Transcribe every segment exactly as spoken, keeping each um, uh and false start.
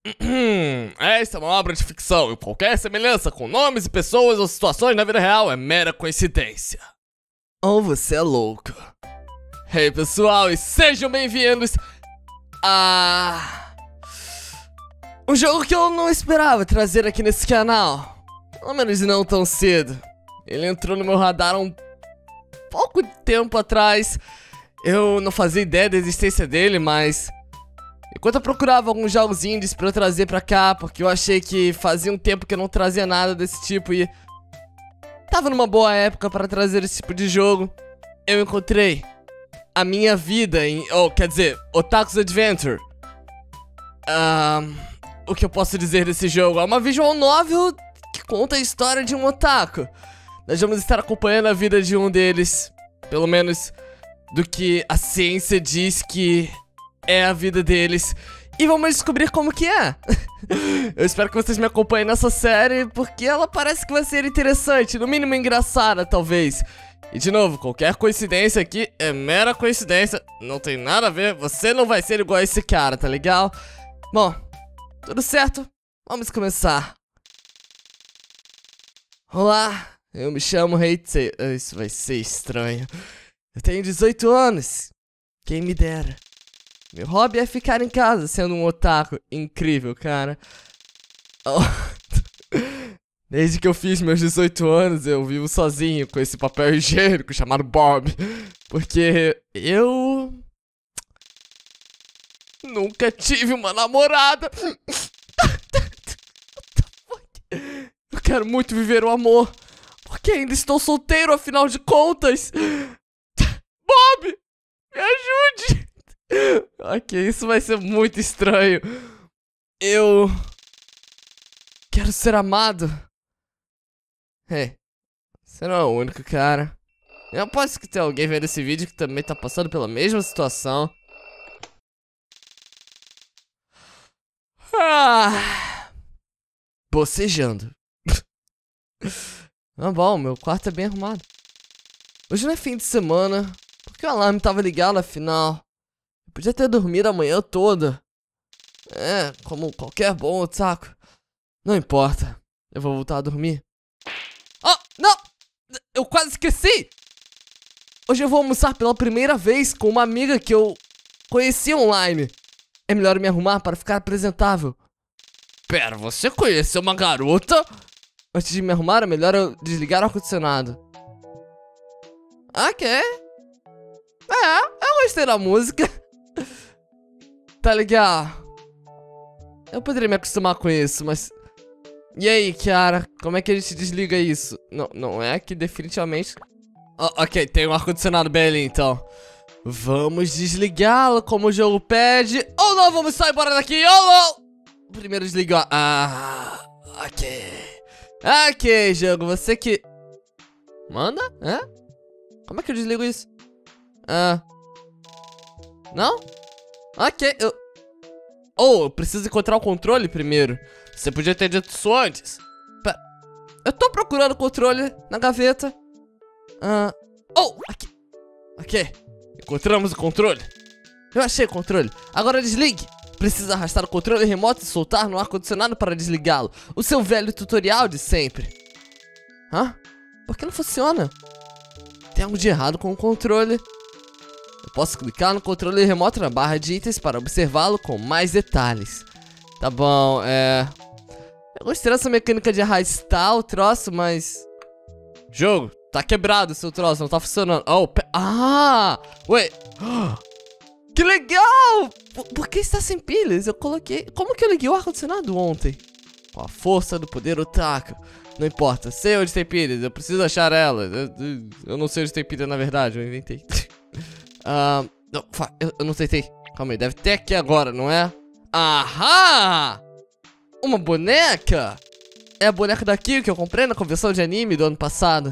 Esta é uma obra de ficção e qualquer semelhança com nomes e pessoas ou situações na vida real é mera coincidência. Ou você é louco. Hey pessoal, e sejam bem-vindos a... um jogo que eu não esperava trazer aqui nesse canal. Pelo menos não tão cedo. Ele entrou no meu radar há um pouco de tempo atrás. Eu não fazia ideia da existência dele, mas... enquanto eu procurava alguns jogos indies pra eu trazer pra cá, porque eu achei que fazia um tempo que eu não trazia nada desse tipo e... tava numa boa época para trazer esse tipo de jogo, eu encontrei A Minha Vida em... oh, quer dizer, Otaku's Adventure. Um, o que eu posso dizer desse jogo? É uma visual novel que conta a história de um otaku. Nós vamos estar acompanhando a vida de um deles, pelo menos do que a ciência diz que é a vida deles, e vamos descobrir como que é. Eu espero que vocês me acompanhem nessa série, porque ela parece que vai ser interessante, no mínimo engraçada, talvez. E de novo, qualquer coincidência aqui é mera coincidência, não tem nada a ver, você não vai ser igual a esse cara, tá legal? Bom, tudo certo? Vamos começar. Olá, eu me chamo Heitei. Isso vai ser estranho. Eu tenho dezoito anos, quem me dera. Meu hobby é ficar em casa sendo um otaku incrível, cara. Oh. Desde que eu fiz meus dezoito anos, eu vivo sozinho com esse papel higiênico chamado Bob. Porque eu... nunca tive uma namorada. Eu quero muito viver o amor, porque ainda estou solteiro, afinal de contas. Bob, me ajude. Ok, isso vai ser muito estranho. Eu... quero ser amado. Hey, você não é o único cara. Eu aposto que tem alguém vendo esse vídeo que também tá passando pela mesma situação. Ah, bocejando. Ah, bom, meu quarto é bem arrumado. Hoje não é fim de semana, porque o alarme tava ligado afinal. Eu podia ter dormido a manhã toda. É, como qualquer bom otaku. Não importa, eu vou voltar a dormir. Oh, não! Eu quase esqueci! Hoje eu vou almoçar pela primeira vez com uma amiga que eu conheci online. É melhor me arrumar para ficar apresentável. Pera, você conheceu uma garota? Antes de me arrumar, é melhor eu desligar o ar-condicionado. Ok. É, eu gostei da música. Tá legal. Eu poderia me acostumar com isso, mas... e aí, Kiara? Como é que a gente desliga isso? Não, não é que definitivamente... Oh, ok, tem um ar-condicionado bem ali, então. Vamos desligá-lo como o jogo pede. Ou não, vamos sair embora daqui. Ou não! Primeiro desligar. Ah, ok. Ok, jogo, você que... manda? Hã? Como é que eu desligo isso? Ah... não? Ok, eu... oh, eu preciso encontrar o controle primeiro. Você podia ter dito isso antes. Pera. Eu tô procurando o controle na gaveta. Ah... oh, aqui. Ok, encontramos o controle. Eu achei o controle. Agora desligue. Precisa arrastar o controle remoto e soltar no ar-condicionado para desligá-lo. O seu velho tutorial de sempre. Hã? Por que não funciona? Tem algo de errado com o controle. Eu posso clicar no controle remoto na barra de itens para observá-lo com mais detalhes. Tá bom, é... eu gostei dessa mecânica de arrastar o troço, mas... jogo, tá quebrado o seu troço, não tá funcionando. Oh, pe... ah! Ué! Que legal! Por, por que está sem pilhas? Eu coloquei... como que eu liguei o ar-condicionado ontem? Com a força do poder otaku. Não importa, sei onde tem pilhas, eu preciso achar elas. Eu, eu, eu não sei onde tem pilha na verdade, eu inventei. Ah, uh, não, eu, eu não tentei. Calma aí, deve ter aqui agora, não é? Ahá! Uma boneca? É a boneca daqui que eu comprei na convenção de anime do ano passado.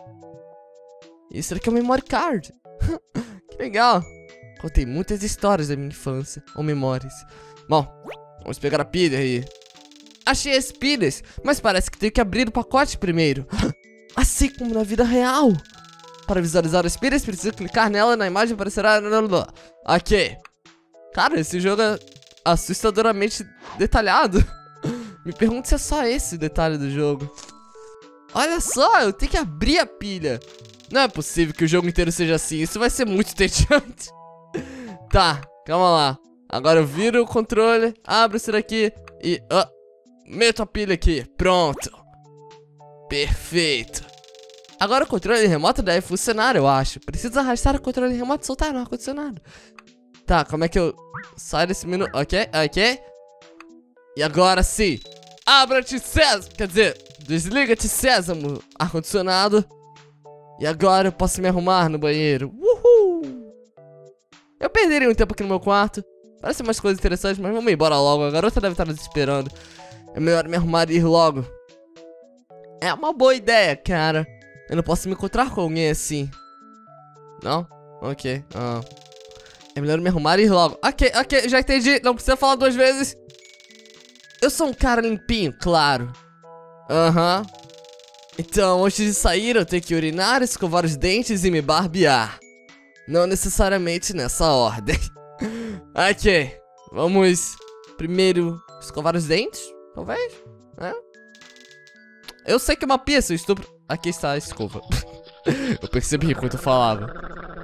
Isso daqui é um memory card. Que legal. Contei muitas histórias da minha infância, ou memórias. Bom, vamos pegar a pilha aí. Achei as pilhas, mas parece que tenho que abrir o pacote primeiro. Assim como na vida real. Para visualizar as pilhas, preciso clicar nela, na imagem aparecerá... ok. Cara, esse jogo é assustadoramente detalhado. Me pergunto se é só esse o detalhe do jogo. Olha só, eu tenho que abrir a pilha. Não é possível que o jogo inteiro seja assim. Isso vai ser muito entediante. Tá, calma lá. Agora eu viro o controle, abro isso daqui e uh, meto a pilha aqui. Pronto. Perfeito. Agora o controle remoto deve funcionar, eu acho. Preciso arrastar o controle remoto e soltar no ar-condicionado. Tá, como é que eu saio desse menu? Ok, ok. E agora sim. Abra-te, Sésamo. Quer dizer, desliga-te, Sésamo. Ar-condicionado. E agora eu posso me arrumar no banheiro. Uhul. Eu perderia um tempo aqui no meu quarto. Parece umas coisas interessantes, mas vamos embora logo. A garota deve estar nos esperando. É melhor me arrumar e ir logo. É uma boa ideia, cara. Eu não posso me encontrar com alguém assim. Não? Ok. Ah. É melhor me arrumar e ir logo. Ok, ok, já entendi. Não precisa falar duas vezes. Eu sou um cara limpinho, claro. Aham. Uhum. Então, antes de sair, eu tenho que urinar, escovar os dentes e me barbear. Não necessariamente nessa ordem. Ok. Vamos primeiro escovar os dentes, talvez? É. Eu sei que é uma pista, estupro. Aqui está a escova. Eu percebi enquanto eu falava.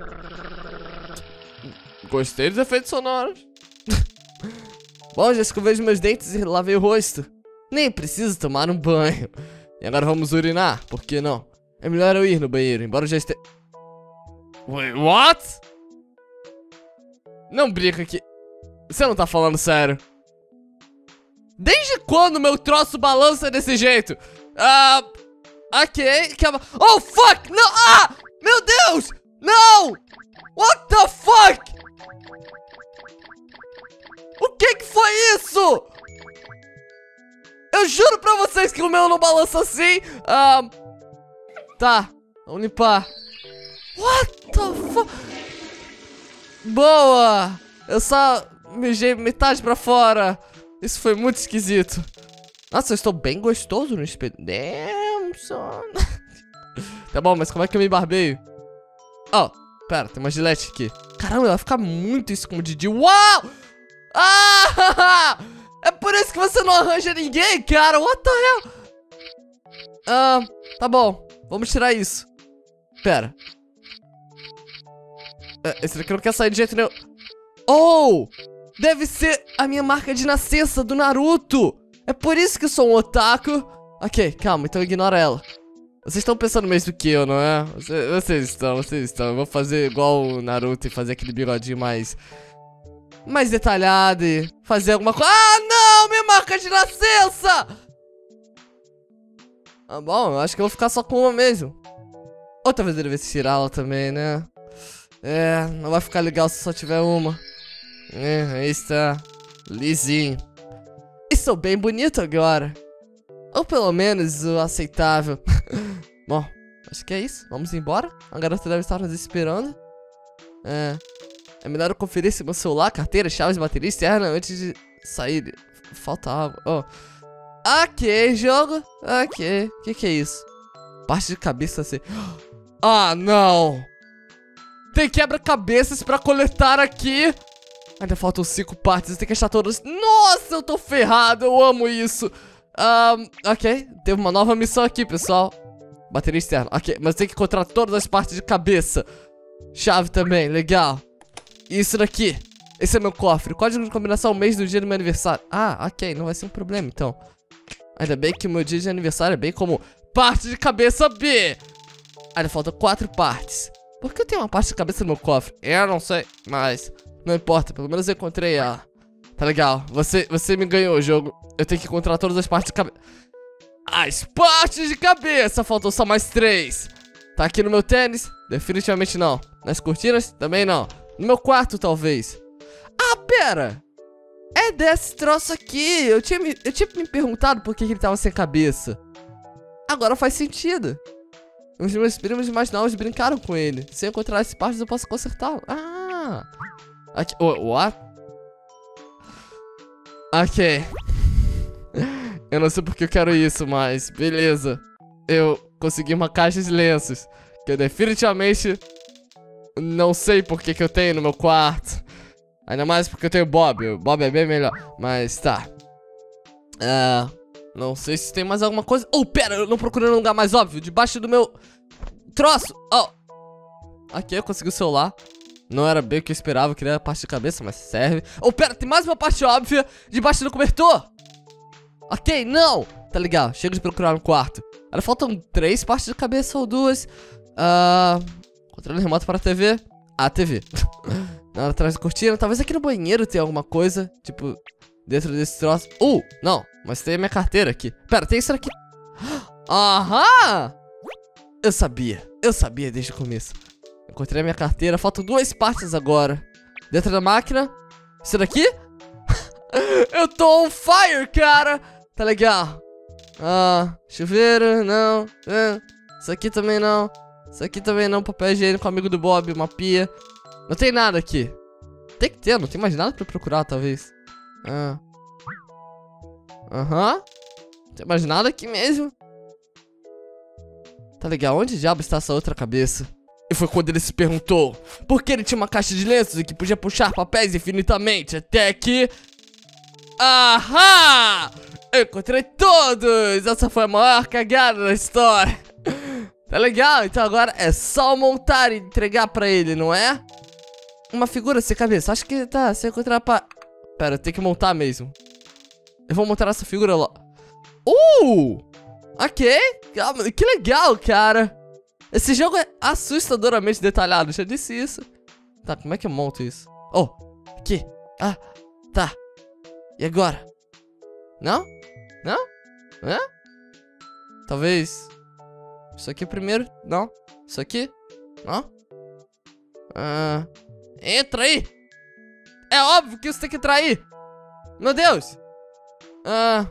Gostei dos efeitos sonoros. Bom, já escovei os meus dentes e lavei o rosto. Nem preciso tomar um banho. E agora vamos urinar, por que não? É melhor eu ir no banheiro, embora eu já esteja... Wait, what? Não brinca aqui. Você não tá falando sério? Desde quando meu troço balança desse jeito? Ah... Uh... Ok, calma. Oh, fuck! Não! Ah! Meu Deus! Não! What the fuck? O que que foi isso? Eu juro pra vocês que o meu não balança assim. Ah... Tá, vamos limpar. What the fuck? Boa! Eu só mijei metade pra fora. Isso foi muito esquisito. Nossa, eu estou bem gostoso no espelho. Damn, son. Tá bom, mas como é que eu me barbeio? Oh, pera, tem uma gilete aqui. Caramba, ela fica muito escondidinha. Uau! Ah! É por isso que você não arranja ninguém, cara. What the hell? Ah, tá bom. Vamos tirar isso. Pera. Esse daqui não quer sair de jeito nenhum. Oh! Deve ser a minha marca de nascença do Naruto. É por isso que eu sou um otaku. Ok, calma, então ignora ela. Vocês estão pensando mesmo que eu, não é? Vocês, vocês estão, vocês estão. Eu vou fazer igual o Naruto e fazer aquele bigodinho mais... mais detalhado e fazer alguma coisa... Ah, não! Minha marca de nascença! Ah, bom, eu acho que eu vou ficar só com uma mesmo. Outra vez eu devia tirá-la também, né? É, não vai ficar legal se só tiver uma. É, aí está. Lisinho. Estou bem bonito agora. Ou pelo menos o aceitável. Bom, acho que é isso. Vamos embora. A garota deve estar nos esperando. É. É melhor eu conferir se meu celular, carteira, chaves, bateria externa antes de sair. Falta água. Oh. Ok, jogo. Ok. O que, que é isso? Parte de cabeça assim. Ah, não. Tem quebra-cabeças pra coletar aqui. Ainda faltam cinco partes, eu tenho que achar todas. Nossa, eu tô ferrado, eu amo isso. um, Ok, teve uma nova missão aqui, pessoal. Bateria externa, ok, mas tem que encontrar todas as partes de cabeça. Chave também, legal. E isso daqui, esse é meu cofre. Código de combinação, mês do dia do meu aniversário. Ah, ok, não vai ser um problema então. Ainda bem que o meu dia de aniversário é bem como parte de cabeça B. Ainda faltam quatro partes. Por que eu tenho uma parte de cabeça no meu cofre? Eu não sei, mas... não importa, pelo menos eu encontrei ela. Tá legal, você, você me ganhou o jogo. Eu tenho que encontrar todas as partes de cabeça. As partes de cabeça, faltou só mais três. Tá aqui no meu tênis? Definitivamente não. Nas cortinas? Também não. No meu quarto, talvez. Ah, pera. É desse troço aqui. Eu tinha me, eu tinha me perguntado por que ele tava sem cabeça. Agora faz sentido. Os meus primos mais novos brincaram com ele. Se eu encontrar as partes, eu posso consertá-lo. Ah. Aqui, oh, what? Ok. Eu não sei porque eu quero isso, mas beleza. Eu consegui uma caixa de lenços que eu definitivamente não sei por que que eu tenho no meu quarto. Ainda mais porque eu tenho Bob. O Bob é bem melhor. Mas tá. É... Não sei se tem mais alguma coisa. Oh, pera, eu não procurei um lugar mais óbvio. Debaixo do meu troço. Oh. Aqui, eu consegui o celular. Não era bem o que eu esperava, eu queria a parte de cabeça, mas serve. Oh, pera, tem mais uma parte óbvia debaixo do cobertor. Ok, não. Tá legal, chega de procurar no quarto. Agora faltam três partes de cabeça ou duas. Ah... Uh, controle remoto para a T V. A T V. Nada atrás da cortina. Talvez aqui no banheiro tenha alguma coisa. Tipo, dentro desse troço. Uh, não. Mas tem a minha carteira aqui. Pera, tem isso aqui. Aham! Eu sabia. Eu sabia desde o começo. Encontrei a minha carteira. Faltam duas partes agora. Dentro da máquina. Isso daqui? Eu tô on fire, cara. Tá legal. Ah, chuveiro, não. Ah, isso aqui também não. Isso aqui também não. Papel higiênico, amigo do Bob. Uma pia. Não tem nada aqui. Tem que ter, não tem mais nada pra procurar, talvez. Ah. Aham. Uhum. Não tem mais nada aqui mesmo. Tá legal, onde diabo está essa outra cabeça? E foi quando ele se perguntou por que ele tinha uma caixa de lenços e que podia puxar papéis infinitamente. Até que... Ahá! Eu encontrei todos! Essa foi a maior cagada da história. Tá legal, então agora é só montar e entregar pra ele, não é? Uma figura sem cabeça, acho que tá, se eu encontrar pra... Pera, eu tenho que montar mesmo. Eu vou montar essa figura lá. Uh! Ok, calma, que legal, cara. Esse jogo é assustadoramente detalhado, já disse isso. Tá, como é que eu monto isso? Oh, aqui. Ah, tá. E agora? Não? Não? Hã? Talvez... Isso aqui primeiro? Não? Isso aqui? Não? Ah... Entra aí! É óbvio que você tem que entrar aí! Meu Deus! Ah...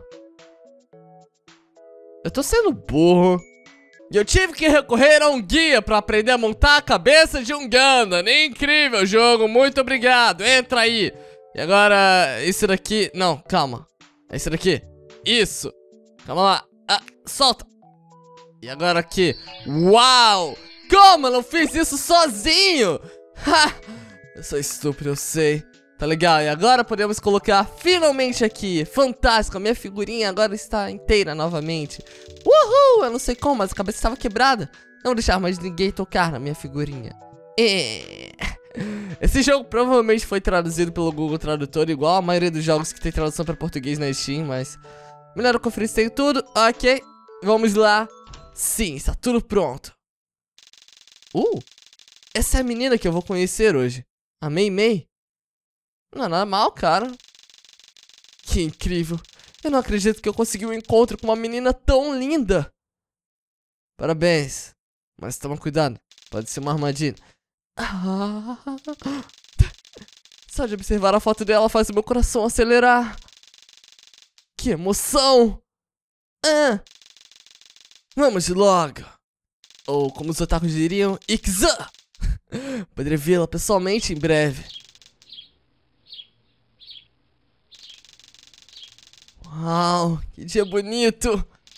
Eu tô sendo burro. E eu tive que recorrer a um guia pra aprender a montar a cabeça de um Gundam. Incrível jogo, muito obrigado. Entra aí. E agora, isso daqui... Não, calma. É isso daqui. Isso. Calma lá. Ah, solta. E agora aqui. Uau! Como eu não fiz isso sozinho? Ha! Eu sou estúpido, eu sei. Tá legal, e agora podemos colocar finalmente aqui. Fantástico, a minha figurinha agora está inteira novamente. Uhul, eu não sei como, mas a cabeça estava quebrada. Não vou deixar mais ninguém tocar na minha figurinha. É. Esse jogo provavelmente foi traduzido pelo Google Tradutor, igual a maioria dos jogos que tem tradução para português na Steam, mas... Melhor eu conferir se tem tudo. Ok, vamos lá. Sim, está tudo pronto. Uh, essa é a menina que eu vou conhecer hoje. A Mei Mei. Não é nada mal, cara. Que incrível. Eu não acredito que eu consegui um encontro com uma menina tão linda. Parabéns. Mas toma cuidado. Pode ser uma armadilha. Ah. Só de observar a foto dela faz o meu coração acelerar. Que emoção. Ah. Vamos logo. Ou como os otakus diriam, Ikza. Poderia vê-la pessoalmente em breve. Uau, que dia bonito.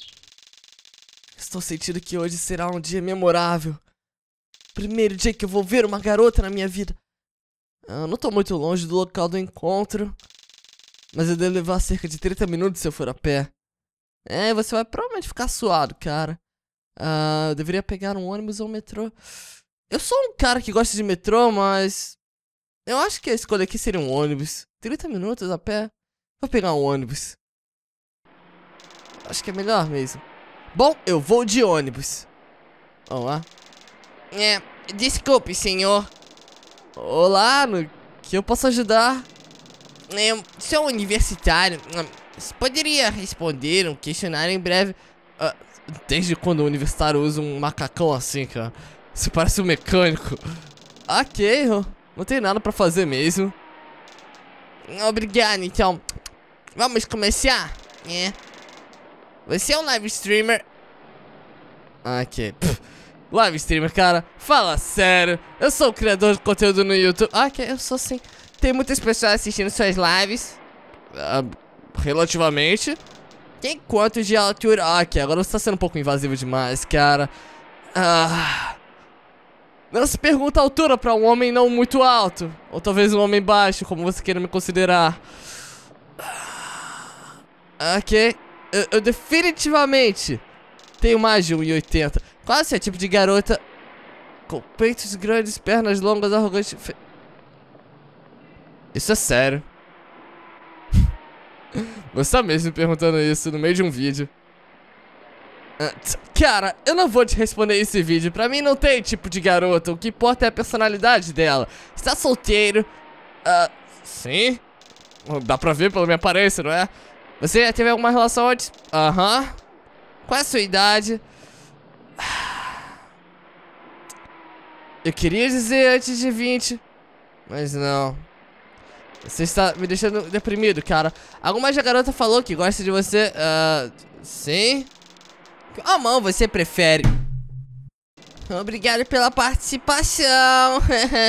Estou sentindo que hoje será um dia memorável. Primeiro dia que eu vou ver uma garota na minha vida. Eu não tô muito longe do local do encontro, mas eu devo levar cerca de trinta minutos se eu for a pé. É, você vai provavelmente ficar suado, cara. Ah, eu deveria pegar um ônibus ou um metrô. Eu sou um cara que gosta de metrô, mas... Eu acho que a escolha aqui seria um ônibus. trinta minutos a pé. Vou pegar um ônibus. Acho que é melhor mesmo. Bom, eu vou de ônibus. Olá. É, desculpe, senhor. Olá, no que eu posso ajudar? Eu sou universitário. Você poderia responder um questionário em breve? Uh, desde quando o universitário usa um macacão assim, cara? Você parece um mecânico. Ok, não tem nada pra fazer mesmo. Obrigado, então. Vamos começar? É. Você é um live streamer? Ok. Pff, live streamer, cara. Fala sério. Eu sou o criador de conteúdo no YouTube. Ok, eu sou sim. Tem muitas pessoas assistindo suas lives. Uh, relativamente. Tem quantos de altura? Ok, agora você tá sendo um pouco invasivo demais, cara. Ah. Não se pergunta a altura pra um homem não muito alto. Ou talvez um homem baixo, como você queira me considerar. Ok. Eu, eu definitivamente tenho mais de um e oitenta. Qual é o seu tipo de garota? Com peitos grandes, pernas longas, arrogante... Fe... Isso é sério. Você tá mesmo perguntando isso no meio de um vídeo. Cara, eu não vou te responder esse vídeo. Pra mim não tem tipo de garota. O que importa é a personalidade dela. Está solteiro? Uh, sim. Dá pra ver pela minha aparência, não é? Você já teve alguma relação antes? Aham. Uhum. Qual é a sua idade? Eu queria dizer antes de vinte, mas não. Você está me deixando deprimido, cara. Alguma garota falou que gosta de você. Uh, sim. Qual mão você prefere? Obrigado pela participação.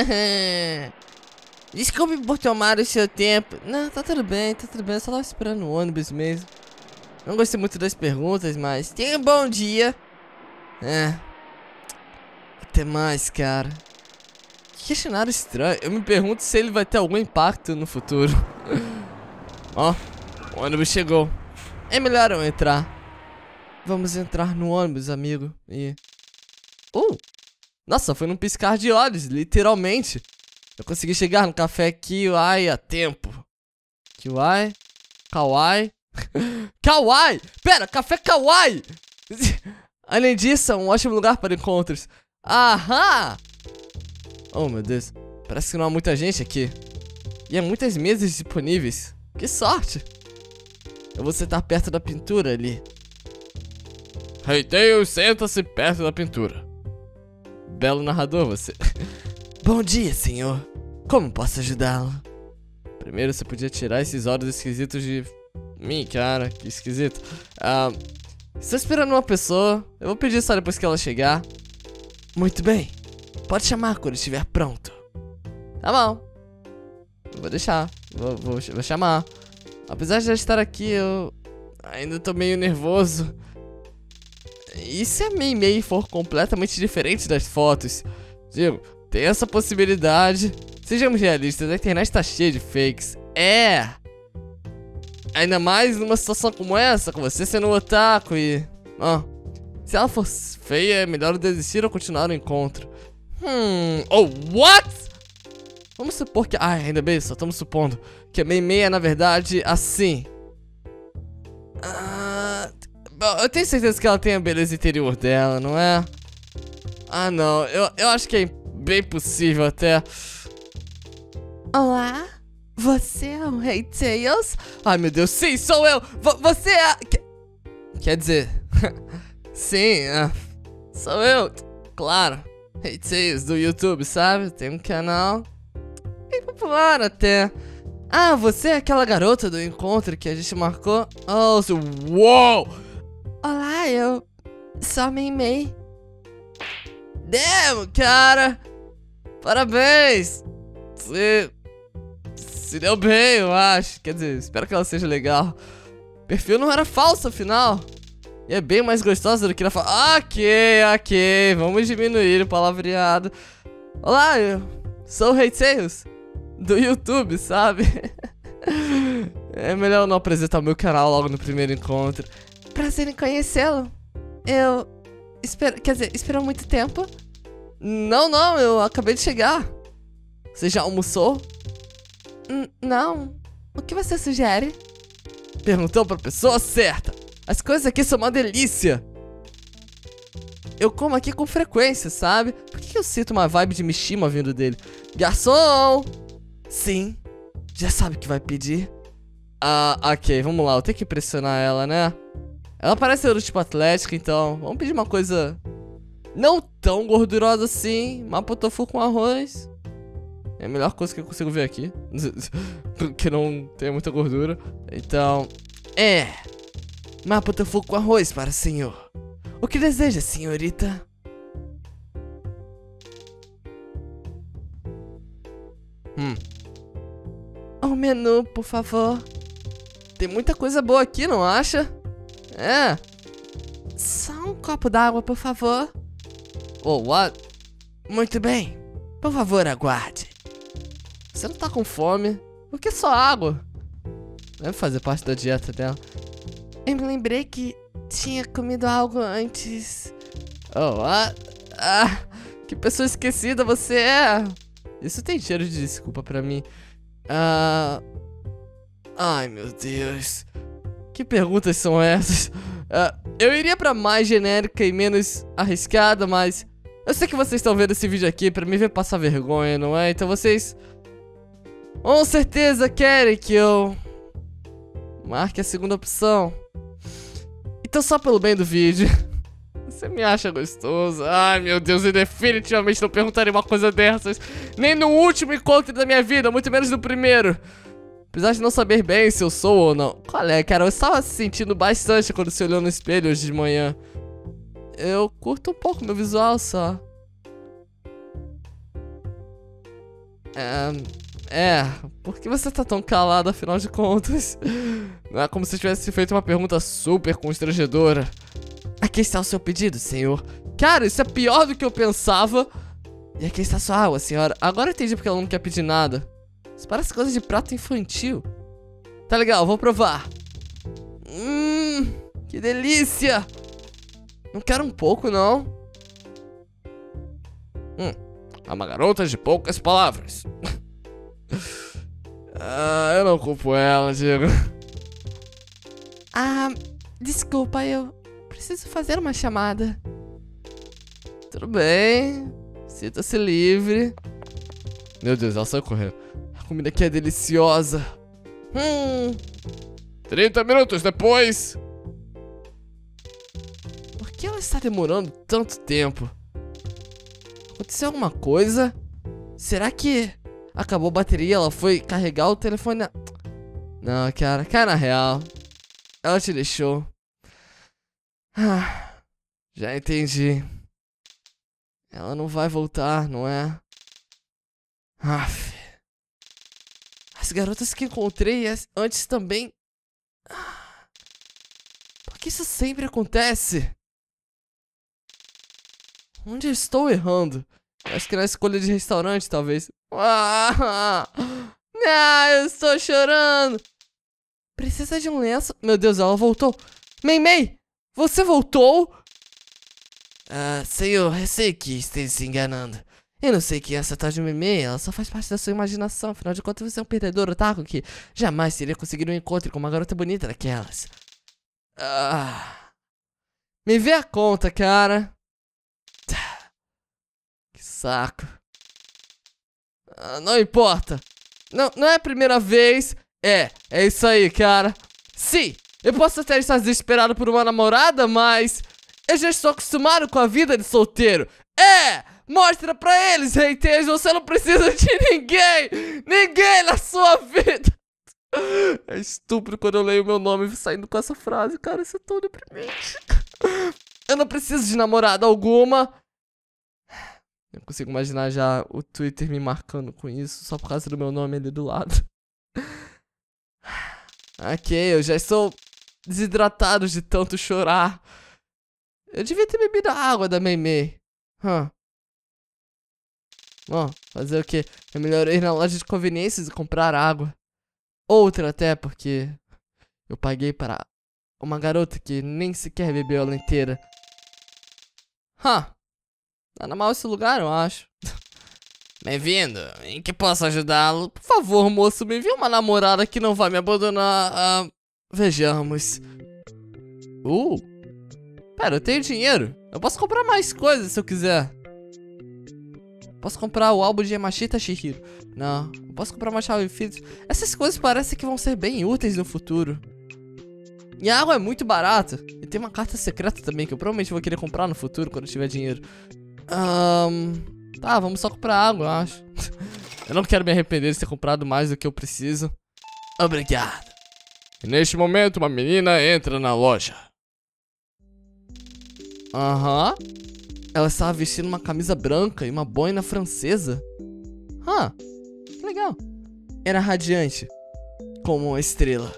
Desculpe por tomar o seu tempo. Não, tá tudo bem, tá tudo bem. Eu só tava esperando o ônibus mesmo. Não gostei muito das perguntas, mas tenha um bom dia. É. Até mais, cara. Que questionário estranho. Eu me pergunto se ele vai ter algum impacto no futuro. Ó, o ônibus chegou. É melhor eu entrar. Vamos entrar no ônibus, amigo. E... Uh! Nossa, foi num piscar de olhos, literalmente. Eu consegui chegar no café Kiwai a tempo. Kiwai? Kawaii? Kawaii! Pera, café Kawaii! Além disso, é um ótimo lugar para encontros. Aham! Oh, meu Deus. Parece que não há muita gente aqui. E há muitas mesas disponíveis. Que sorte! Eu vou sentar perto da pintura ali. Tails, senta-se perto da pintura. Belo narrador você. Bom dia, senhor. Como posso ajudá-lo? Primeiro você podia tirar esses olhos esquisitos de mim, cara. Que esquisito. Ah, estou esperando uma pessoa. Eu vou pedir só depois que ela chegar. Muito bem. Pode chamar quando estiver pronto. Tá bom. Eu vou deixar. Vou, vou, vou chamar. Apesar de já estar aqui, eu ainda tô meio nervoso. E se a minha e-mail for completamente diferente das fotos? Digo, tem essa possibilidade. Sejamos realistas, a internet tá cheia de fakes. É. Ainda mais numa situação como essa, com você sendo um otaku e... Ah, se ela for feia, é melhor desistir ou continuar o encontro. Hum... Oh, what? Vamos supor que... Ah, ainda bem, só estamos supondo que a minha e-mail é, na verdade, assim. Ah... Eu tenho certeza que ela tem a beleza interior dela, não é? Ah, não. Eu, eu acho que é bem possível até. Olá? Você é o Rei Tails? Ai, meu Deus. Sim, sou eu. V você é... Quer, Quer dizer... Sim, é, sou eu. Claro. Rei Tails do YouTube, sabe? Tem um canal bem popular até. Ah, você é aquela garota do encontro que a gente marcou? Oh, so... Uou! Olá, eu sou a Mei Mei. Damn, cara! Parabéns! Você se deu bem, eu acho. Quer dizer, espero que ela seja legal. O perfil não era falso, afinal. E é bem mais gostosa do que na foto. Ok, ok. Vamos diminuir o palavreado. Olá, eu sou o Rei Tails do YouTube, sabe? É melhor eu não apresentar o meu canal logo no primeiro encontro. Prazer em conhecê-lo. Eu... Espero... Quer dizer, esperou muito tempo? Não, não, eu acabei de chegar. Você já almoçou? N não. O que você sugere? Perguntou pra pessoa certa. As coisas aqui são uma delícia. Eu como aqui com frequência, sabe? Por que eu sinto uma vibe de Mishima vindo dele? Garçom! Sim. Já sabe o que vai pedir? Ah, ok, vamos lá. Eu tenho que pressionar ela, né? Ela parece ser do tipo atlética, então vamos pedir uma coisa não tão gordurosa assim. Mapo tofu com arroz. É a melhor coisa que eu consigo ver aqui. Porque não tem muita gordura. Então, é mapo tofu com arroz para o senhor. O que deseja, senhorita? Hum. O menu, por favor. Tem muita coisa boa aqui, não acha? É. Só um copo d'água, por favor. Oh, what? Muito bem. Por favor, aguarde. Você não tá com fome? Por que só água? Deve fazer parte da dieta dela. Eu me lembrei que tinha comido algo antes. Oh, ah, ah, que pessoa esquecida você é. Isso tem cheiro de desculpa pra mim. Ah, ai, meu Deus. Que perguntas são essas? Ah, eu iria pra mais genérica e menos arriscada, mas eu sei que vocês estão vendo esse vídeo aqui pra me ver passar vergonha, não é? Então vocês com certeza querem que eu marque a segunda opção. Então só pelo bem do vídeo, você me acha gostoso? Ai, meu Deus, eu definitivamente não perguntaria uma coisa dessas. Nem no último encontro da minha vida, muito menos no primeiro. Apesar de não saber bem se eu sou ou não. Qual é, cara? Eu estava se sentindo bastante quando você olhou no espelho hoje de manhã. Eu curto um pouco meu visual só. É... É, por que você tá tão calado, afinal de contas? Não é como se tivesse feito uma pergunta super constrangedora. Aqui está o seu pedido, senhor. Cara, isso é pior do que eu pensava. E aqui está sua água, senhora. Agora eu entendi porque ela não quer pedir nada. Isso parece coisa de prato infantil. Tá legal, vou provar. Hum, que delícia. Não quero um pouco, não. Hum, é uma garota de poucas palavras. Ah, eu não culpo ela, Diego. Ah, desculpa, eu preciso fazer uma chamada. Tudo bem. Sinta-se livre. Meu Deus, ela saiu correndo. A comida aqui é deliciosa. Hum. trinta minutos depois. Por que ela está demorando tanto tempo? Aconteceu alguma coisa? Será que acabou a bateria? Ela foi carregar o telefone? Não, cara, cai na real. Ela te deixou. Ah, já entendi. Ela não vai voltar, não é? Aff. As garotas que encontrei antes também. Por que isso sempre acontece? Onde eu estou errando? Acho que na escolha de restaurante, talvez. Ah, ah, eu estou chorando. Precisa de um lenço. Meu Deus, ela voltou. Mei-Mei, você voltou? Ah, senhor, eu sei que esteja se enganando. Eu não sei quem é essa tal de Mei-Mei. Ela só faz parte da sua imaginação. Afinal de contas, você é um perdedor otaku que jamais teria conseguido um encontro com uma garota bonita daquelas. Ah, me vê a conta, cara. Que saco. Ah, não importa. Não, não é a primeira vez. É, é isso aí, cara. Sim, eu posso até estar desesperado por uma namorada, mas eu já estou acostumado com a vida de solteiro. É, mostra pra eles, haters, você não precisa de ninguém. Ninguém na sua vida. É estúpido quando eu leio meu nome saindo com essa frase, cara, isso é tão deprimente. Eu não preciso de namorada alguma. Eu consigo imaginar já o Twitter me marcando com isso, só por causa do meu nome ali do lado. Ok, eu já estou desidratado de tanto chorar. Eu devia ter bebido a água da Mei-Mei. Huh. Bom, fazer o quê? Eu melhorei ir na loja de conveniências e comprar água. Outra até, porque eu paguei para uma garota que nem sequer bebeu ela inteira. Huh. Nada mal esse lugar, eu acho. Bem-vindo, em que posso ajudá-lo? Por favor, moço, me envie uma namorada que não vai me abandonar. Ah, vejamos. Uh, pera, eu tenho dinheiro. Eu posso comprar mais coisas se eu quiser. Posso comprar o álbum de Yamashita Shihiro. Não, eu posso comprar uma chave Infinity. Essas coisas parecem que vão ser bem úteis no futuro. E a água é muito barata. E tem uma carta secreta também que eu provavelmente vou querer comprar no futuro quando eu tiver dinheiro. Um, tá, vamos só comprar água, eu acho. Eu não quero me arrepender de ter comprado mais do que eu preciso. Obrigado. E neste momento, uma menina entra na loja. Aham. Uhum. Ela estava vestindo uma camisa branca e uma boina francesa. Ah, que legal. Era radiante, como uma estrela.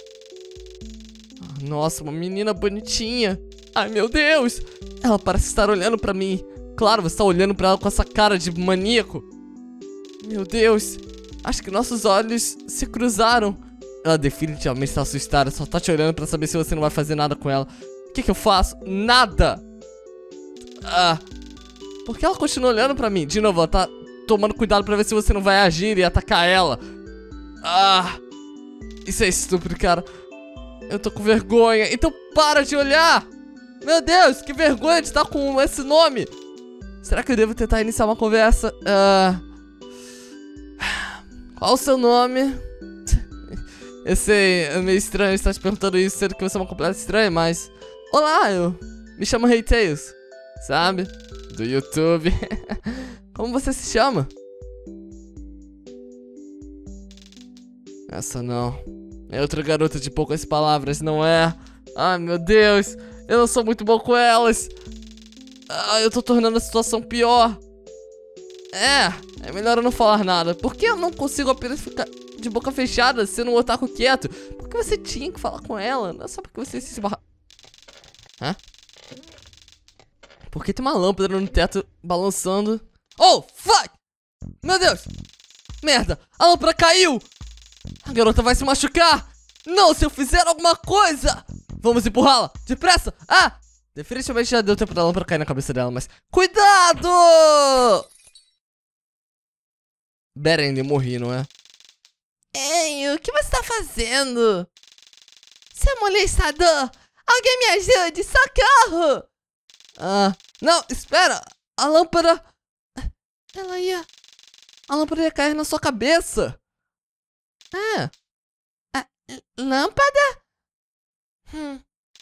Nossa, uma menina bonitinha. Ai, meu Deus. Ela parece estar olhando pra mim. claro, você tá olhando pra ela com essa cara de maníaco. Meu Deus, acho que nossos olhos se cruzaram. Ela definitivamente tá assustada, só tá te olhando pra saber se você não vai fazer nada com ela. O que que eu faço? Nada! Ah, por que ela continua olhando pra mim? De novo, ela tá tomando cuidado pra ver se você não vai agir e atacar ela. Ah, isso é estúpido, cara. Eu tô com vergonha, então para de olhar! Meu Deus, que vergonha de estar com esse nome! Será que eu devo tentar iniciar uma conversa? Ah, qual o seu nome? Eu sei, é meio estranho estar te perguntando isso, sendo que você é uma completa estranha, mas... Olá, eu me chamo Hey Tails, sabe? Do YouTube. Como você se chama? Essa não. É outra garota de poucas palavras, não é? Ai, meu Deus. Eu não sou muito bom com elas. Ah, eu tô tornando a situação pior. É, é melhor eu não falar nada. Por que eu não consigo apenas ficar de boca fechada, sendo um otaku quieto? Porque você tinha que falar com ela, não é só porque você se esbarra... Hã? Por que tem uma lâmpada no teto balançando? Oh, fuck! Meu Deus! Merda, a lâmpada caiu! A garota vai se machucar! Não, se eu fizer alguma coisa! Vamos empurrá-la! Depressa! Ah! Definitivamente já deu tempo da lâmpada cair na cabeça dela, mas... Cuidado! Beren, eu morri, não é? Ei, o que você tá fazendo? Seu molestador! Alguém me ajude! Socorro! Ah, não, espera! A lâmpada... Ela ia... A lâmpada ia cair na sua cabeça! Ah... A lâmpada? Hum...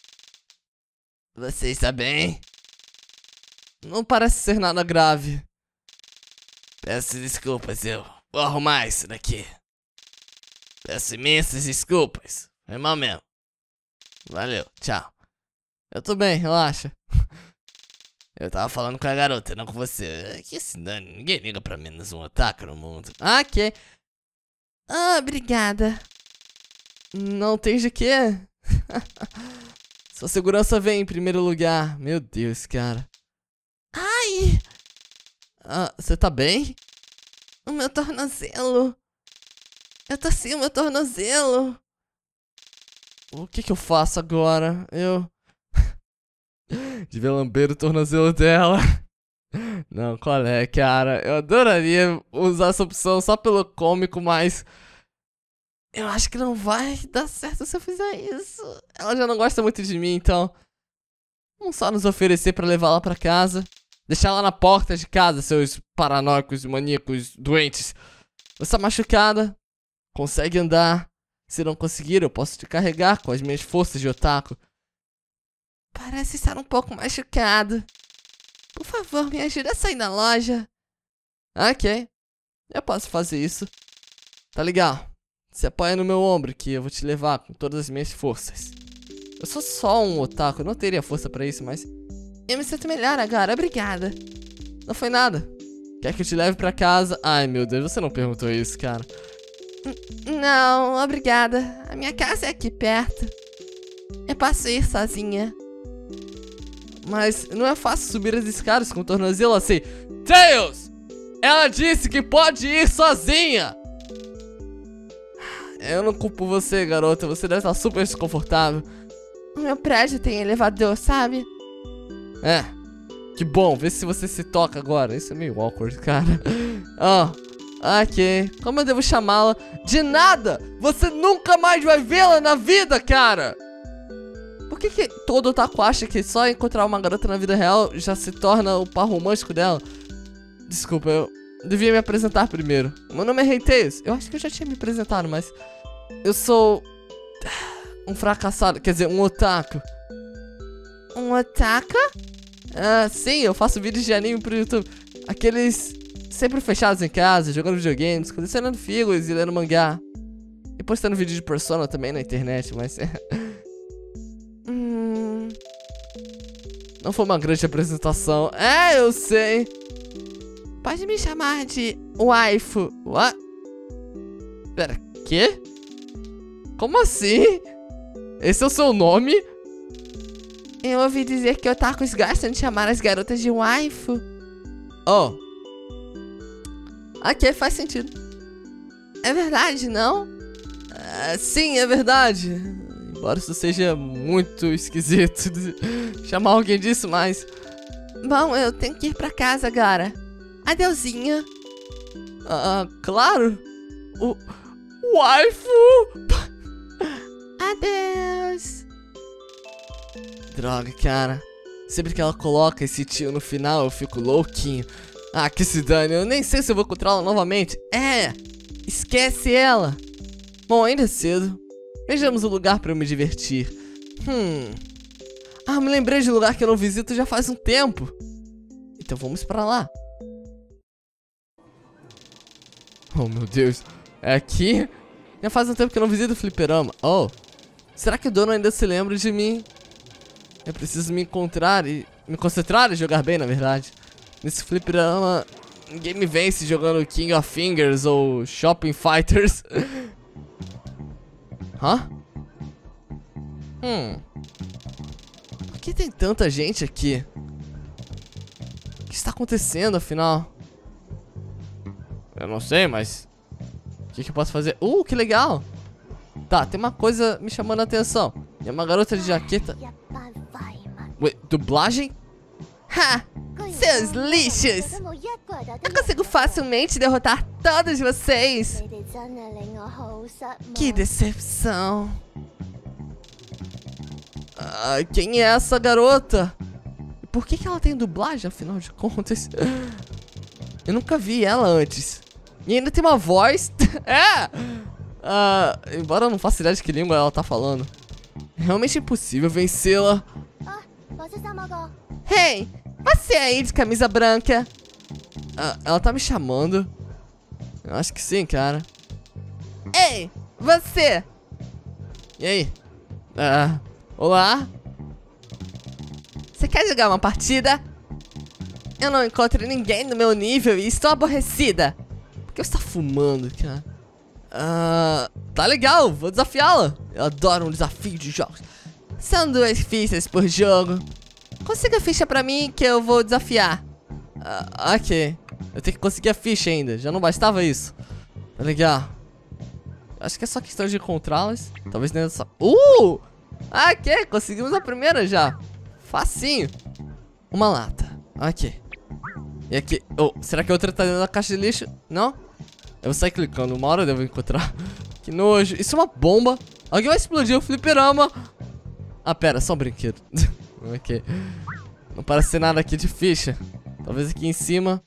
Você está bem? Não parece ser nada grave. Peço desculpas, eu vou arrumar isso daqui. Peço imensas desculpas. Foi mal mesmo. Valeu, tchau. Eu tô bem, relaxa. Eu tava falando com a garota, não com você. Que se dane, ninguém liga pra menos um otaku no mundo. Ah, ok. Ah, obrigada. Não tem de quê? Sua segurança vem em primeiro lugar. Meu Deus, cara. Ai! Ah, você tá bem? O meu tornozelo. Eu torci o meu tornozelo. O que que eu faço agora? Eu... Devia lamber o tornozelo dela. Não, qual é, cara? Eu adoraria usar essa opção só pelo cômico, mas... Eu acho que não vai dar certo se eu fizer isso. Ela já não gosta muito de mim, então... Vamos só nos oferecer pra levá-la pra casa. Deixar ela na porta de casa, seus paranoicos, maníacos, doentes. Você tá machucada. Consegue andar. Se não conseguir, eu posso te carregar com as minhas forças de otaku. Parece estar um pouco machucado. Por favor, me ajude a sair da loja. Ok. Eu posso fazer isso. Tá legal. Se apoia no meu ombro que eu vou te levar com todas as minhas forças. Eu sou só um otaku, eu não teria força pra isso, mas... Eu me sinto melhor agora, obrigada. Não foi nada. Quer que eu te leve pra casa? Ai, meu Deus, você não perguntou isso, cara. N não, obrigada. A minha casa é aqui perto. Eu posso ir sozinha. Mas não é fácil subir as escadas com o tornozelo assim. Tails! Ela disse que pode ir sozinha! Eu não culpo você, garota. Você deve estar super desconfortável. O meu prédio tem elevador, sabe? É. Que bom. Vê se você se toca agora. Isso é meio awkward, cara. Ah, ok. Como eu devo chamá-la? De nada! Você nunca mais vai vê-la na vida, cara! Por que que todo otaku acha que só encontrar uma garota na vida real já se torna o par romântico dela? Desculpa, eu devia me apresentar primeiro. Meu nome é Hey Tails. Eu acho que eu já tinha me apresentado, mas... Eu sou... um fracassado, quer dizer, um otaku. Um otaku? Ah, sim, eu faço vídeos de anime pro YouTube. Aqueles sempre fechados em casa, jogando videogames, colecionando figuras e lendo mangá. E postando vídeo de Persona também na internet, mas... hum... Não foi uma grande apresentação. É, eu sei. Pode me chamar de waifu. What? Pera, quê? Como assim? Esse é o seu nome? Eu ouvi dizer que otakus gostam de chamar as garotas de waifu. Oh. Ok, faz sentido. É verdade, não? Uh, sim, é verdade. Embora isso seja muito esquisito chamar alguém disso, mas... Bom, eu tenho que ir pra casa agora. Adeusinho. Ah, uh, claro. O... Waifu! Adeus. Droga, cara. Sempre que ela coloca esse tio no final, eu fico louquinho. Ah, que se dane, eu nem sei se eu vou encontrá-la novamente. É, esquece ela. Bom, ainda é cedo. Vejamos um lugar pra eu me divertir. Hum... Ah, me lembrei de um lugar que eu não visito já faz um tempo. Então vamos pra lá. Oh, meu Deus. É aqui? Já faz um tempo que eu não visito o fliperama. Oh, será que o dono ainda se lembra de mim? Eu preciso me encontrar e... Me concentrar e jogar bem, na verdade. Nesse fliperama, ninguém me vence jogando King of Fingers ou Shopping Fighters. Hã? Hum... Por que tem tanta gente aqui? O que está acontecendo, afinal? Eu não sei, mas... O que, que eu posso fazer? Uh, que legal! Tá, tem uma coisa me chamando a atenção. É uma garota de jaqueta... Ué, dublagem? Ha! Seus lixos! Eu consigo facilmente derrotar todos vocês! Que decepção! Ah, quem é essa garota? Por que, que ela tem dublagem, afinal de contas? Eu nunca vi ela antes. E ainda tem uma voz. É! Ah, embora eu não faça ideia de que língua ela tá falando. É realmente impossível vencê-la. Hey! Você aí de camisa branca? Ah, ela tá me chamando. Eu acho que sim, cara. Ei! Você! E aí? Ah... Olá? Você quer jogar uma partida? Eu não encontro ninguém no meu nível e estou aborrecida. Por que você tá fumando, cara? Ah, tá legal, vou desafiá-la. Eu adoro um desafio de jogos. São duas fichas por jogo. Consiga a ficha pra mim que eu vou desafiar. Ah, ok. Eu tenho que conseguir a ficha ainda, já não bastava isso. Tá legal. Acho que é só questão de encontrá-las. Talvez nem só... Uh! Ah, ok, conseguimos a primeira já. Facinho. Uma lata, ok. E aqui, oh, será que a outra tá dentro da caixa de lixo? Não? Eu vou sair clicando, uma hora eu devo encontrar. Que nojo, isso é uma bomba. Alguém vai explodir o fliperama. Ah, pera, só um brinquedo. Ok. Não parece ser nada aqui de ficha. Talvez aqui em cima.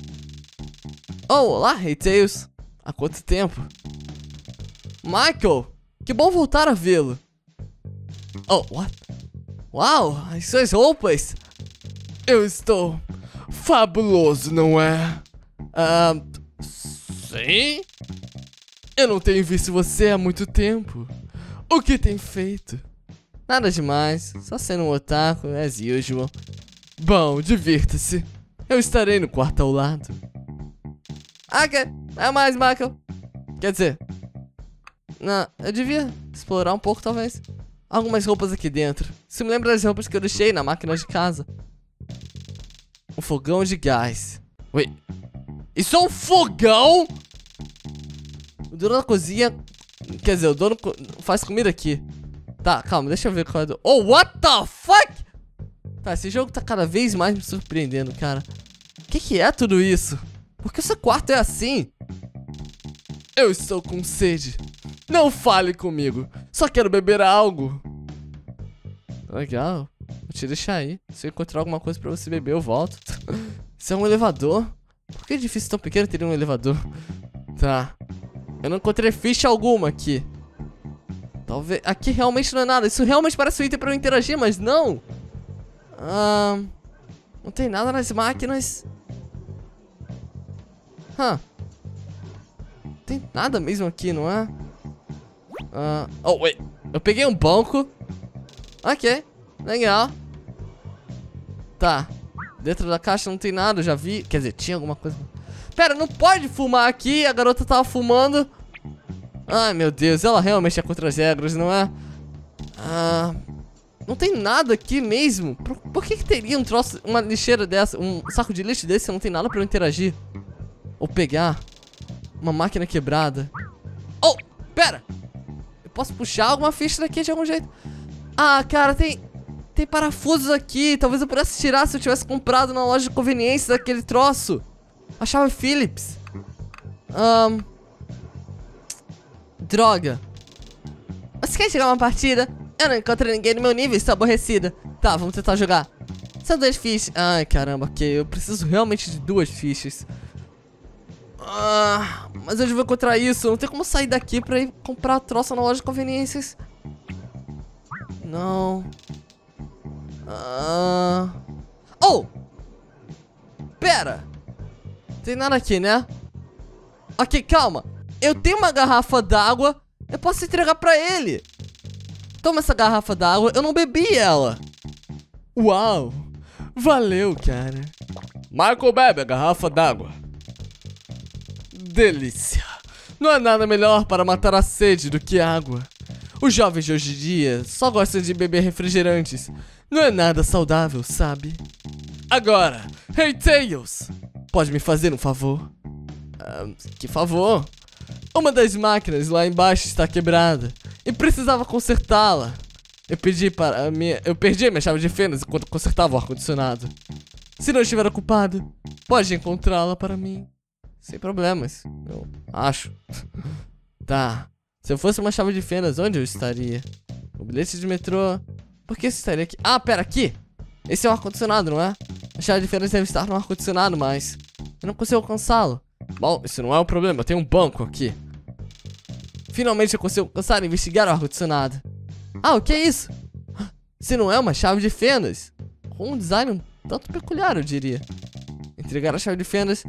Oh, olá, Hey Tails. Há quanto tempo? Michael, que bom voltar a vê-lo. Oh, what? Uau, as suas roupas. Eu estou fabuloso, não é? Ah, sim? Eu não tenho visto você há muito tempo. O que tem feito? Nada demais, só sendo um otaku, as usual. Bom, divirta-se. Eu estarei no quarto ao lado. Ok, é mais, Michael. Quer dizer... Não, eu devia explorar um pouco, talvez. Algumas roupas aqui dentro. Isso me lembra das roupas que eu deixei na máquina de casa. Um fogão de gás. Ué, isso é um fogão? O dono da cozinha... Quer dizer, o dono faz comida aqui. Tá, calma, deixa eu ver qual é do... Oh, what the fuck? Tá, esse jogo tá cada vez mais me surpreendendo, cara. O que que é tudo isso? Por que o seu quarto é assim? Eu estou com sede. Não fale comigo. Só quero beber algo. Legal. Vou te deixar aí. Se eu encontrar alguma coisa pra você beber, eu volto. Isso é um elevador? Por que é difícil tão pequeno ter um elevador? Tá. Eu não encontrei ficha alguma aqui. Talvez... Aqui realmente não é nada. Isso realmente parece um item pra eu interagir, mas não. Ah... Não tem nada nas máquinas. Hã. Não tem nada mesmo aqui, não é? Uh, oh, wait. Eu peguei um banco. Ok, legal. Tá. Dentro da caixa não tem nada, eu já vi. Quer dizer, tinha alguma coisa. Pera, não pode fumar aqui. A garota tava fumando. Ai, meu Deus, ela realmente é contra as regras, não é? Ah, Não tem nada aqui mesmo. Por, por que que teria um troço, uma lixeira dessa, um saco de lixo desse se não tem nada pra eu interagir? Ou pegar uma máquina quebrada. Oh, pera! Eu posso puxar alguma ficha daqui de algum jeito? Ah, cara, tem... Tem parafusos aqui. Talvez eu pudesse tirar se eu tivesse comprado na loja de conveniência daquele troço. A chave Phillips. Um... Droga. Você quer jogar uma partida? Eu não encontro ninguém no meu nível, estou aborrecida. Tá, vamos tentar jogar. São duas fichas. Ai, caramba, ok. Eu preciso realmente de duas fichas. Ah, mas onde eu vou encontrar isso? Não tem como sair daqui pra ir comprar troça na loja de conveniências. Não. Ah. Oh! Pera! Tem nada aqui, né? Ok, calma. Eu tenho uma garrafa d'água. Eu posso entregar pra ele. Toma essa garrafa d'água. Eu não bebi ela. Uau! Valeu, cara. Michael bebe a garrafa d'água. Delícia. Não há nada melhor para matar a sede do que água. Os jovens de hoje em dia só gostam de beber refrigerantes. Não é nada saudável, sabe? Agora, Hey Tails, pode me fazer um favor? Ah, que favor? Uma das máquinas lá embaixo está quebrada e precisava consertá-la. Eu pedi para a minha, eu perdi a minha chave de fendas enquanto consertava o ar-condicionado. Se não estiver ocupado, pode encontrá-la para mim. Sem problemas, eu acho. Tá. Se eu fosse uma chave de fendas, onde eu estaria? O bilhete de metrô. Por que isso estaria aqui? Ah, pera, aqui! Esse é o ar-condicionado, não é? A chave de fendas deve estar no ar-condicionado, mas eu não consigo alcançá-lo. Bom, isso não é um problema, eu tenho um banco aqui. Finalmente eu consigo alcançar e investigar o ar-condicionado. Ah, o que é isso? Se não é uma chave de fendas. Com um design um tanto peculiar, eu diria. Entregar a chave de fendas.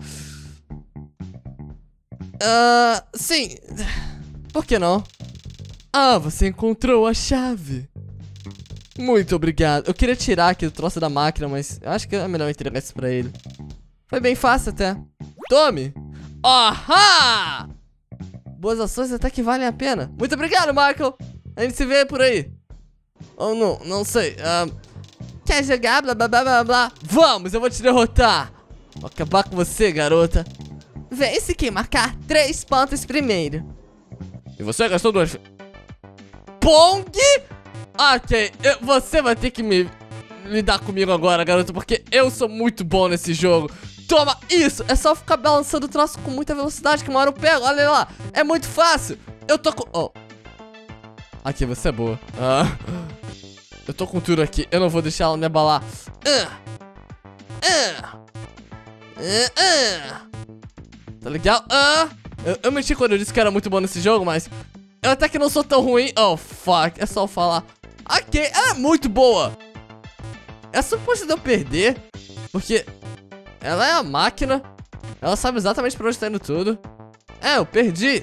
Ah, uh, sim. Por que não? Ah, você encontrou a chave. Muito obrigado. Eu queria tirar aqui o troço da máquina, mas eu acho que é melhor entregar isso pra ele. Foi bem fácil até. Tome. Ahá! Boas ações até que valem a pena. Muito obrigado, Michael. A gente se vê por aí. Ou não, não sei. Uh, quer jogar? Blá, blá, blá, blá, blá. Vamos, eu vou te derrotar. Vou acabar com você, garota. Vence quem marcar três pontos primeiro. E você gastou duas... Pong? Ok, eu, você vai ter que me lidar comigo agora, garoto, porque eu sou muito bom nesse jogo. Toma isso! É só ficar balançando o troço com muita velocidade que uma hora eu pego. Olha lá, é muito fácil. Eu tô com... Oh. Aqui, você é boa. Ah. Eu tô com tudo aqui, eu não vou deixar ela me abalar. Ah. Ah. Ah. Ah. Tá legal? Ah. Eu, eu menti quando eu disse que era muito bom nesse jogo, mas eu até que não sou tão ruim. Oh, fuck, é só falar. Ok, ela é muito boa. É suposto de eu perder, porque ela é a máquina. Ela sabe exatamente pra onde tá indo tudo. É, eu perdi.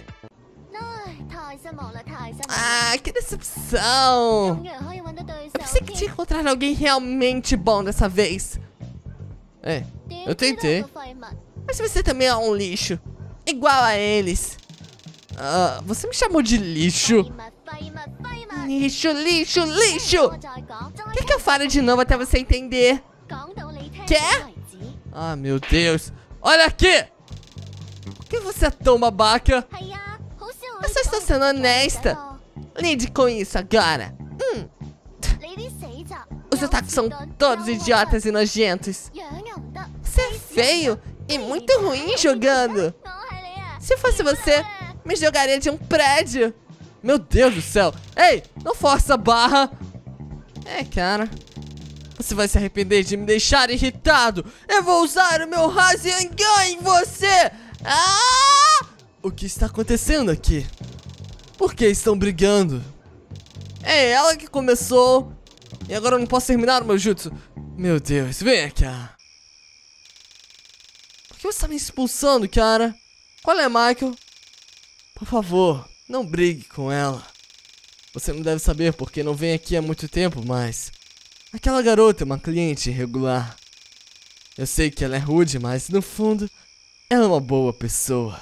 Ah, que decepção. Eu pensei que tinha encontrado alguém realmente bom dessa vez. É, eu tentei. Mas você também é um lixo. Igual a eles. Uh, você me chamou de lixo? Lixo, lixo, lixo! Quer que eu fale de novo até você entender? Quer? Ah, meu Deus. Olha aqui! Por que você é tão babaca? Eu só estou sendo honesta. Lide com isso agora. Hum. Os ataques são todos idiotas e nojentos. Você é feio e muito ruim jogando. Se fosse você, me jogaria de um prédio. Meu Deus do céu. Ei, não força a barra. É, cara. Você vai se arrepender de me deixar irritado. Eu vou usar o meu Rasengan em você. Ah! O que está acontecendo aqui? Por que estão brigando? É ela que começou. E agora eu não posso terminar o meu jutsu. Meu Deus, vem cá. Por que você está me expulsando, cara? Qual é, Michael? Por favor, não brigue com ela. Você não deve saber porque não vem aqui há muito tempo, mas aquela garota é uma cliente irregular. Eu sei que ela é rude, mas no fundo ela é uma boa pessoa.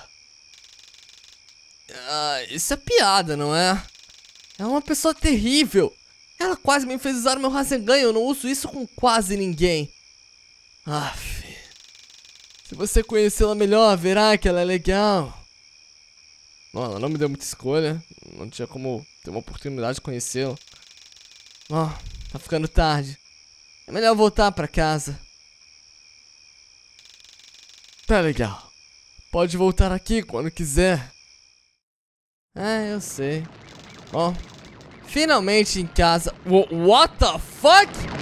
Ah, isso é piada, não é? É uma pessoa terrível. Ela quase me fez usar o meu Rasengan, eu não uso isso com quase ninguém. Aff. Se você conhecê-la melhor, verá que ela é legal. Bom, ela não me deu muita escolha. Não tinha como ter uma oportunidade de conhecê-la. Ó, oh, tá ficando tarde. É melhor voltar pra casa. Tá legal. Pode voltar aqui quando quiser. É, eu sei. Ó, oh, finalmente em casa. What the fuck?